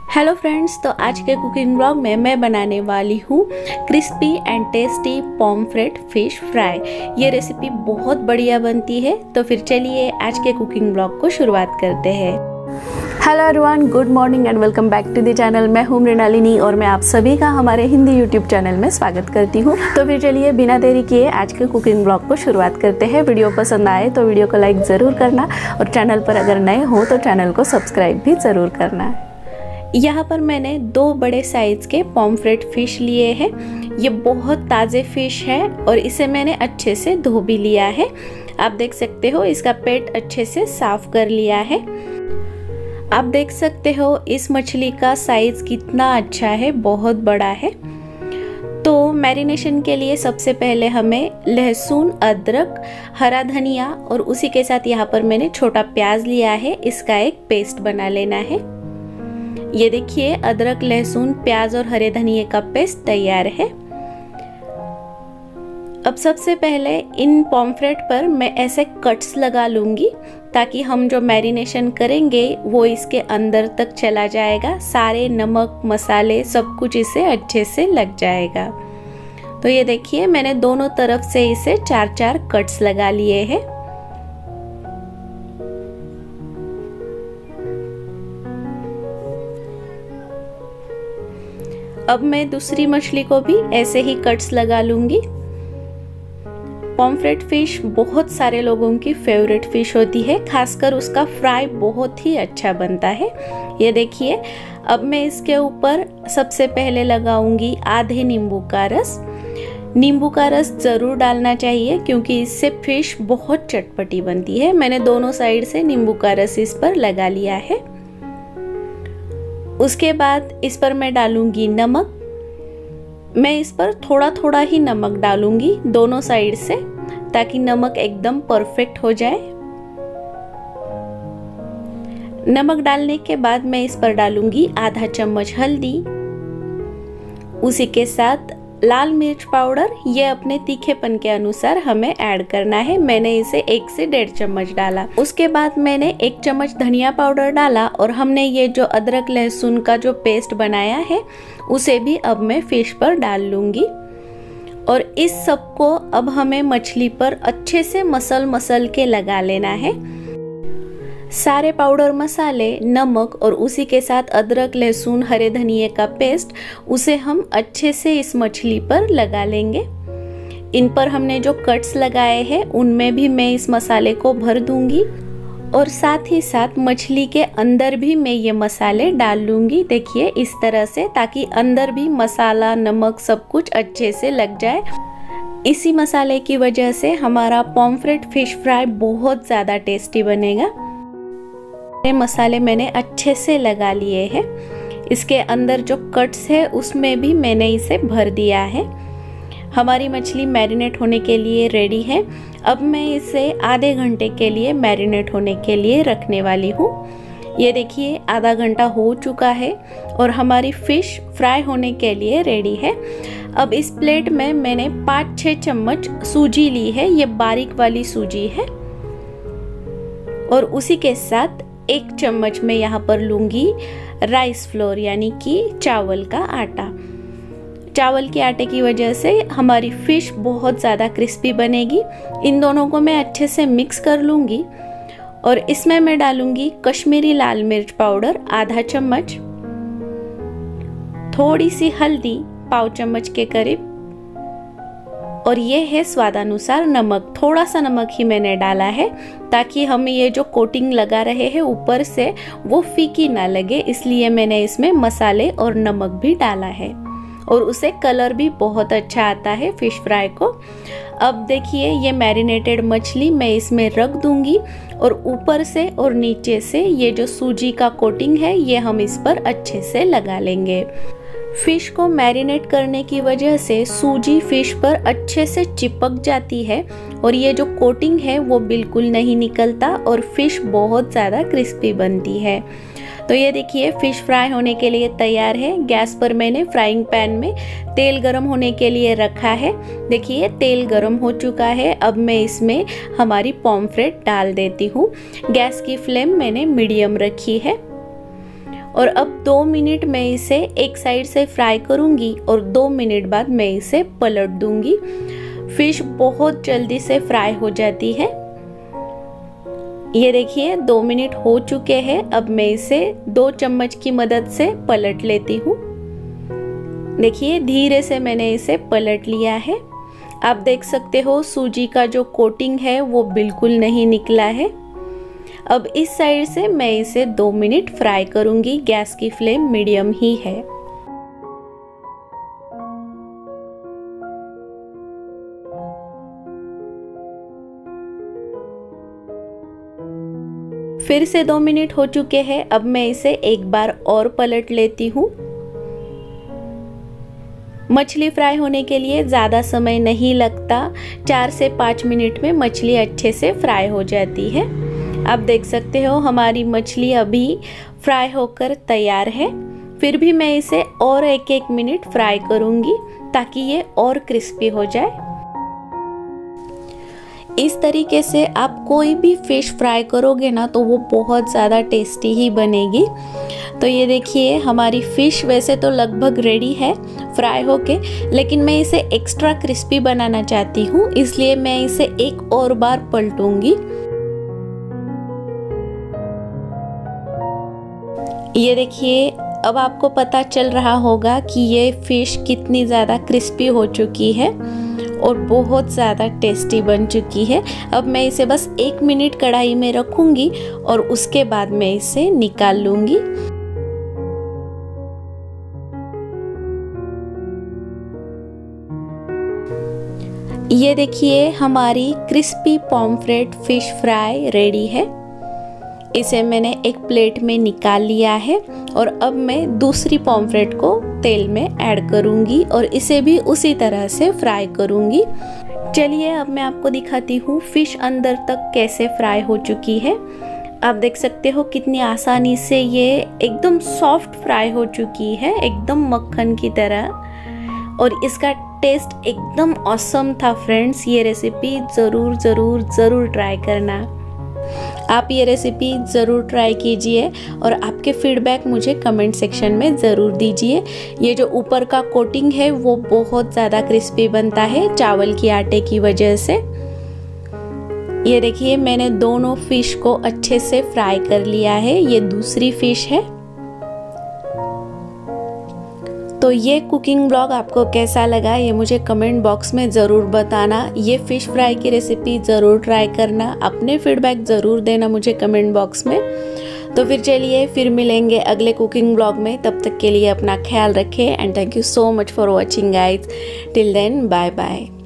Hello friends, तो आज के कुकिंग ब्लॉग में मैं बनाने वाली हूँ crispy and tasty pomfret fish fry. ये रेसिपी बहुत बढ़िया बनती है। तो फिर चलिए आज के कुकिंग ब्लॉग को शुरुआत करते हैं। Hello everyone, good morning and welcome back to the channel. मैं हूँ मृणालिनी और मैं आप सभी का हमारे हिंदी यूट्यूब चैनल में स्वागत करती हूँ। तो फिर चलिए बिना देरी किए आज के कुकिंग ब्लॉग को शुरुआत करते हैं। वीडियो पसंद आए तो वीडियो को लाइक ज़रूर करना और चैनल पर अगर नए हो तो चैनल को सब्सक्राइब भी ज़रूर करना। यहाँ पर मैंने 2 बड़े साइज के पॉम्फ्रेट फिश लिए हैं। ये बहुत ताज़े फिश है और इसे मैंने अच्छे से धो भी लिया है। आप देख सकते हो इसका पेट अच्छे से साफ कर लिया है। आप देख सकते हो इस मछली का साइज कितना अच्छा है, बहुत बड़ा है। तो मैरिनेशन के लिए सबसे पहले हमें लहसुन, अदरक, हरा धनिया और उसी के साथ यहाँ पर मैंने छोटा प्याज लिया है। इसका एक पेस्ट बना लेना है। ये देखिए अदरक, लहसुन, प्याज और हरे धनिये का पेस्ट तैयार है। अब सबसे पहले इन पॉम्फ्रेट पर मैं ऐसे कट्स लगा लूंगी ताकि हम जो मैरिनेशन करेंगे वो इसके अंदर तक चला जाएगा। सारे नमक, मसाले सब कुछ इसे अच्छे से लग जाएगा। तो ये देखिए मैंने दोनों तरफ से इसे 4-4 कट्स लगा लिए हैं। अब मैं दूसरी मछली को भी ऐसे ही कट्स लगा लूंगी। पॉम्फ्रेट फिश बहुत सारे लोगों की फेवरेट फिश होती है, खासकर उसका फ्राई बहुत ही अच्छा बनता है। ये देखिए अब मैं इसके ऊपर सबसे पहले लगाऊंगी आधे नींबू का रस। नींबू का रस जरूर डालना चाहिए क्योंकि इससे फिश बहुत चटपटी बनती है। मैंने दोनों साइड से नींबू का रस इस पर लगा लिया है। उसके बाद इस पर मैं डालूंगी नमक। मैं इस पर थोड़ा थोड़ा ही नमक डालूंगी दोनों साइड से ताकि नमक एकदम परफेक्ट हो जाए। नमक डालने के बाद मैं इस पर डालूंगी आधा चम्मच हल्दी। उसी के साथ लाल मिर्च पाउडर, ये अपने तीखेपन के अनुसार हमें ऐड करना है। मैंने इसे 1 से 1.5 चम्मच डाला। उसके बाद मैंने 1 चम्मच धनिया पाउडर डाला और हमने ये जो अदरक लहसुन का जो पेस्ट बनाया है उसे भी अब मैं फिश पर डाल लूंगी। और इस सब को अब हमें मछली पर अच्छे से मसल के लगा लेना है। सारे पाउडर मसाले, नमक और उसी के साथ अदरक लहसुन हरे धनिये का पेस्ट, उसे हम अच्छे से इस मछली पर लगा लेंगे। इन पर हमने जो कट्स लगाए हैं उनमें भी मैं इस मसाले को भर दूंगी और साथ ही साथ मछली के अंदर भी मैं ये मसाले डाल लूंगी। देखिए इस तरह से, ताकि अंदर भी मसाला, नमक सब कुछ अच्छे से लग जाए। इसी मसाले की वजह से हमारा पॉम्फ्रेट फिश फ्राई बहुत ज़्यादा टेस्टी बनेगा। मसाले मैंने अच्छे से लगा लिए हैं। इसके अंदर जो कट्स है उसमें भी मैंने इसे भर दिया है। हमारी मछली मैरिनेट होने के लिए रेडी है। अब मैं इसे आधे घंटे के लिए मैरिनेट होने के लिए रखने वाली हूँ। ये देखिए आधा घंटा हो चुका है और हमारी फिश फ्राई होने के लिए रेडी है। अब इस प्लेट में मैंने 5-6 चम्मच सूजी ली है। ये बारीक वाली सूजी है। और उसी के साथ 1 चम्मच में यहाँ पर लूंगी राइस फ्लोर, यानी कि चावल का आटा। चावल के आटे की वजह से हमारी फिश बहुत ज़्यादा क्रिस्पी बनेगी। इन दोनों को मैं अच्छे से मिक्स कर लूंगी और इसमें मैं डालूंगी कश्मीरी लाल मिर्च पाउडर आधा चम्मच, थोड़ी सी हल्दी 1/4 चम्मच के करीब, और ये है स्वादानुसार नमक। थोड़ा सा नमक ही मैंने डाला है ताकि हम ये जो कोटिंग लगा रहे हैं ऊपर से वो फीकी ना लगे, इसलिए मैंने इसमें मसाले और नमक भी डाला है और उसे कलर भी बहुत अच्छा आता है फिश फ्राई को। अब देखिए ये मैरिनेटेड मछली मैं इसमें रख दूंगी और ऊपर से और नीचे से ये जो सूजी का कोटिंग है ये हम इस पर अच्छे से लगा लेंगे। फिश को मैरिनेट करने की वजह से सूजी फिश पर अच्छे से चिपक जाती है और ये जो कोटिंग है वो बिल्कुल नहीं निकलता और फिश बहुत ज़्यादा क्रिस्पी बनती है। तो ये देखिए फिश फ्राई होने के लिए तैयार है। गैस पर मैंने फ्राइंग पैन में तेल गरम होने के लिए रखा है। देखिए तेल गरम हो चुका है। अब मैं इसमें हमारी पॉम्फ्रेट डाल देती हूँ। गैस की फ्लेम मैंने मीडियम रखी है और अब 2 मिनट मैं इसे एक साइड से फ्राई करूंगी और 2 मिनट बाद मैं इसे पलट दूंगी। फिश बहुत जल्दी से फ्राई हो जाती है। ये देखिए 2 मिनट हो चुके हैं। अब मैं इसे 2 चम्मच की मदद से पलट लेती हूँ। देखिए धीरे से मैंने इसे पलट लिया है। आप देख सकते हो सूजी का जो कोटिंग है वो बिल्कुल नहीं निकला है। अब इस साइड से मैं इसे 2 मिनट फ्राई करूंगी। गैस की फ्लेम मीडियम ही है। फिर से 2 मिनट हो चुके हैं। अब मैं इसे एक बार और पलट लेती हूँ। मछली फ्राई होने के लिए ज़्यादा समय नहीं लगता। 4 से 5 मिनट में मछली अच्छे से फ्राई हो जाती है। आप देख सकते हो हमारी मछली अभी फ्राई होकर तैयार है। फिर भी मैं इसे और 1-1 मिनट फ्राई करूंगी ताकि ये और क्रिस्पी हो जाए। इस तरीके से आप कोई भी फिश फ्राई करोगे ना तो वो बहुत ज़्यादा टेस्टी ही बनेगी। तो ये देखिए हमारी फ़िश वैसे तो लगभग रेडी है फ्राई होके, लेकिन मैं इसे एक्स्ट्रा क्रिस्पी बनाना चाहती हूँ, इसलिए मैं इसे एक और बार पलटूंगी। ये देखिए अब आपको पता चल रहा होगा कि ये फ़िश कितनी ज़्यादा क्रिस्पी हो चुकी है और बहुत ज़्यादा टेस्टी बन चुकी है। अब मैं इसे बस 1 मिनट कढ़ाई में रखूँगी और उसके बाद मैं इसे निकाल लूँगी। ये देखिए हमारी crispy pomfret fish fry ready है। इसे मैंने एक प्लेट में निकाल लिया है और अब मैं दूसरी पॉम्फ्रेट को तेल में ऐड करूंगी और इसे भी उसी तरह से फ्राई करूंगी। चलिए अब मैं आपको दिखाती हूँ फिश अंदर तक कैसे फ्राई हो चुकी है। आप देख सकते हो कितनी आसानी से ये एकदम सॉफ्ट फ्राई हो चुकी है, एकदम मक्खन की तरह। और इसका टेस्ट एकदम ऑसम था फ्रेंड्स। ये रेसिपी ज़रूर ज़रूर ज़रूर ट्राई करना। आप ये रेसिपी ज़रूर ट्राई कीजिए और आपके फीडबैक मुझे कमेंट सेक्शन में ज़रूर दीजिए। ये जो ऊपर का कोटिंग है वो बहुत ज़्यादा क्रिस्पी बनता है चावल की आटे की वजह से। ये देखिए मैंने दोनों फिश को अच्छे से फ्राई कर लिया है। ये दूसरी फिश है। तो ये कुकिंग ब्लॉग आपको कैसा लगा ये मुझे कमेंट बॉक्स में ज़रूर बताना। ये फ़िश फ्राई की रेसिपी ज़रूर ट्राई करना। अपने फीडबैक ज़रूर देना मुझे कमेंट बॉक्स में। तो फिर चलिए फिर मिलेंगे अगले कुकिंग ब्लॉग में। तब तक के लिए अपना ख्याल रखें and thank you so much for watching guys. Till then bye bye.